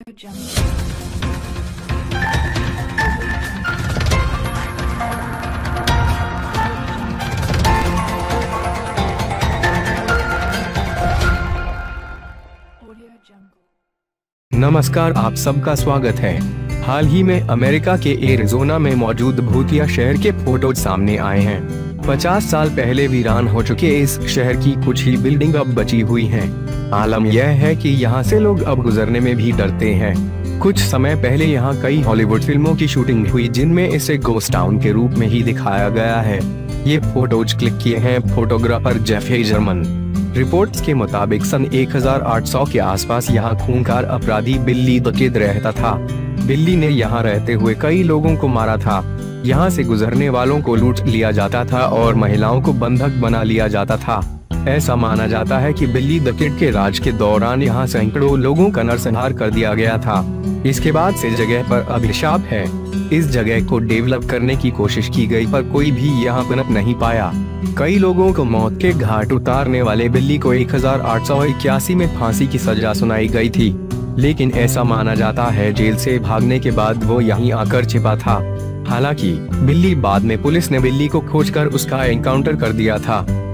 नमस्कार, आप सबका स्वागत है। हाल ही में अमेरिका के एरिज़ोना में मौजूद भूतिया शहर के फोटो सामने आए हैं। 50 साल पहले वीरान हो चुके इस शहर की कुछ ही बिल्डिंग अब बची हुई हैं। आलम यह है कि यहाँ से लोग अब गुजरने में भी डरते हैं। कुछ समय पहले यहाँ कई हॉलीवुड फिल्मों की शूटिंग हुई, जिनमें इसे गोस्ट टाउन के रूप में ही दिखाया गया है। ये फोटोज क्लिक किए हैं फोटोग्राफर जेफ हेजरमन। रिपोर्ट्स के मुताबिक सन 1800 के आसपास यहाँ खूंखार अपराधी बिल्ली द किड रहता था। बिल्ली ने यहाँ रहते हुए कई लोगों को मारा था। यहाँ से गुजरने वालों को लूट लिया जाता था और महिलाओं को बंधक बना लिया जाता था। ऐसा माना जाता है कि बिल्ली द किड के राज के दौरान यहाँ सैकड़ों लोगों का नरसंहार कर दिया गया था। इसके बाद से जगह पर अभिशाप है। इस जगह को डेवलप करने की कोशिश की गई, पर कोई भी यहाँ पनप नहीं पाया। कई लोगों को मौत के घाट उतारने वाले बिल्ली को 1881 में फांसी की सजा सुनाई गई थी, लेकिन ऐसा माना जाता है जेल से भागने के बाद वो यहीं आकर छिपा था। हालांकि बाद में पुलिस ने बिल्ली को खोजकर उसका एनकाउंटर कर दिया था।